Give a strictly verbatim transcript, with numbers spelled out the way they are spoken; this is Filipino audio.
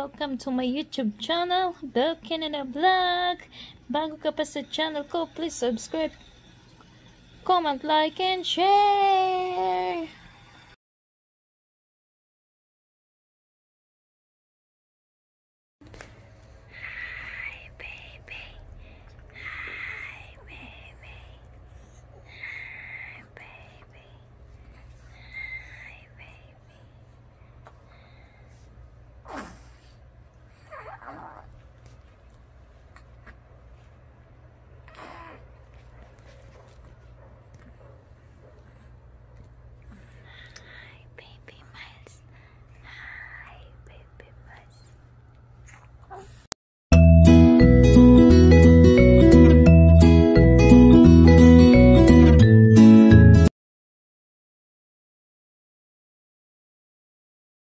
welcome to my YouTube channel, The Canada Vlog. Bago ka pa sa channel ko, please subscribe, comment, like, and share.